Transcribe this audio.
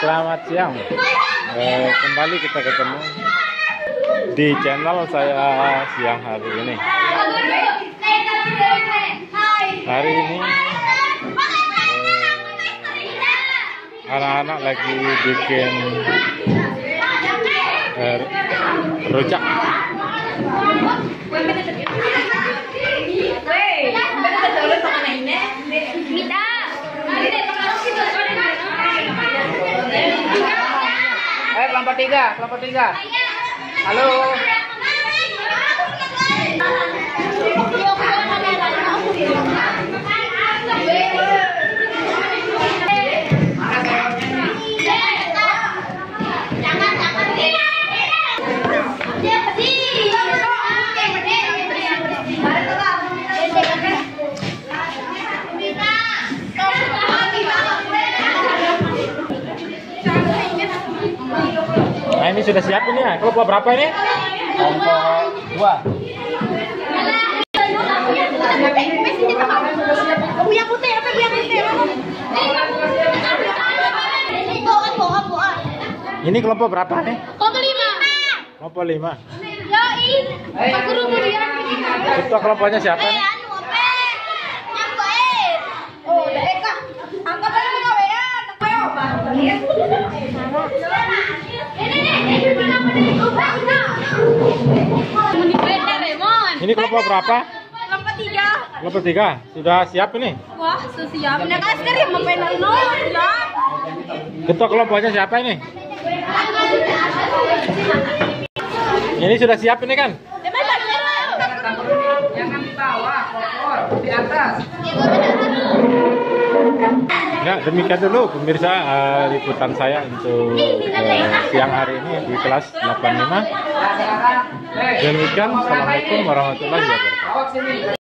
Selamat siang. Kembali kita ketemu di channel saya siang hari ini. Hari ini anak-anak lagi bikin rujak. Kelompok tiga. Halo. Nah, ini sudah siap ini ya. Kelompok berapa ini? Kelompok 2. Ini kelompok berapa nih? Kelompok 5. Kelompok 5. Yoi. Aku kemudian. Ketua kelompoknya siapa nih? Oh, Eka. Angkat aja pegawaian. Ini kelompok berapa? Kelompok 3. Kelompok 3. Sudah siap ini? Wah, siap. Nek askar ya mau penal no, siap. Ketua kelompoknya siapa ini? Ini sudah siap ini kan? Jangan di bawah, kotor, di atas. Ya, demikian dulu pemirsa liputan saya untuk siang hari ini di kelas 85. Demikian, assalamualaikum warahmatullahi wabarakatuh.